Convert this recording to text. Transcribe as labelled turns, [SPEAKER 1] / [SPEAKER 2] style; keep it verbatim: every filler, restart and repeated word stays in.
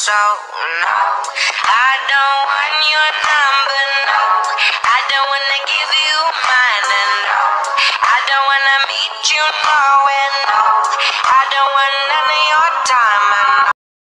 [SPEAKER 1] So no, I don't want your number, no. I don't wanna give you mine, and no, I don't wanna meet you nowhere, no. I don't want none of your time.